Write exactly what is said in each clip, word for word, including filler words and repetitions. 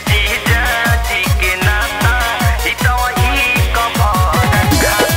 जीजा जी के नाता ई तो ही कभर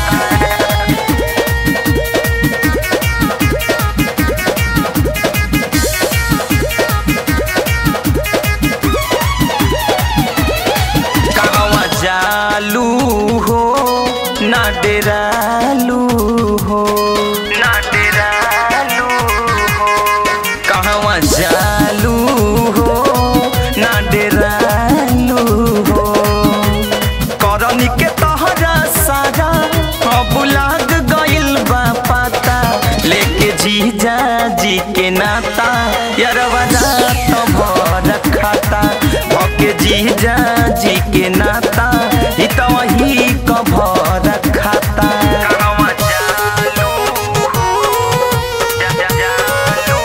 कहवा जालू हो ना डेरालू हो ना डेरालू हो कहवा जालू हो ना डेरालू हो करनी के तहरा सारा अब लाग गइल बा पता लेके जीजा जी के नाता यारवा रात भर खाता ओके जीजा जी के नाता ई तो ही कभर खाता कहवा जालू हो जा जा जालू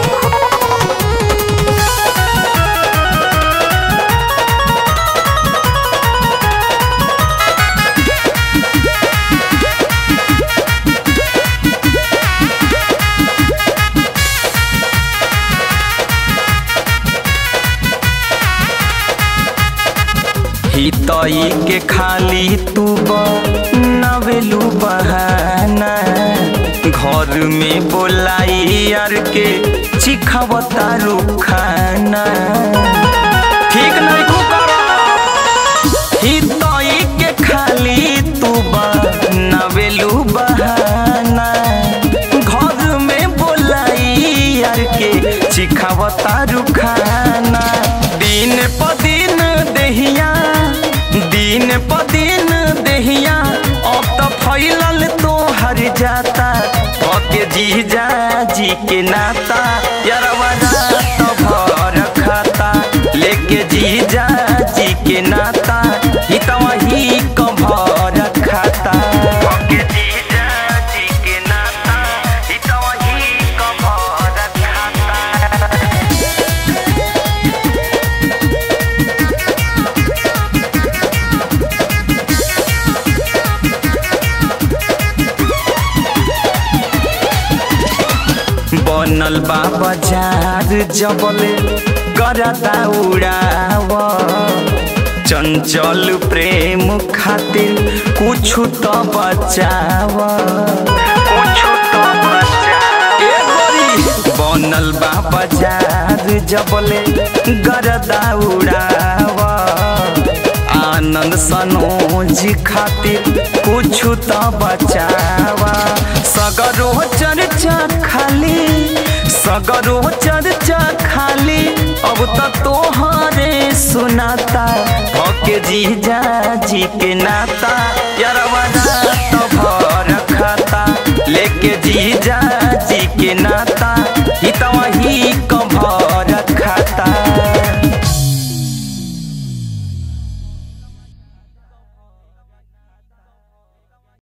हितई के खाली तू नवेलू बहाना घर में बोलाई यार के चिखावता रुखाना ठीक नहीं को करो हितई के खाली तू नवेलू बहाना घर में बोलाई यार के चिखावता रुखाना दिन प दिन देहिया दिन प दिन देहिया अब तो फैलल तो हर जाता ओके जीजा जी के नाता यारवा रात भर खाता लेके जीजा जी के नाता ही तो ही कभर खाता ओके जीजा जी के नाता ही तो ही कभर खाता बनल बा बाजार जबले करदा उड़ाव चंचल प्रेम खातिर कुछ तो बचाव कुछ तो बचाव ए गोरी बनल बा बाजार जबले करदा उड़ाव आनंद सनोज खातिर कुछ तो बचावा सगरो चर्चा खाली सगरो चर्चा खाली अब तो तोहरे सुनाता ओके जीजा जी के नाता यारवा रात भर खाता लेके जीजा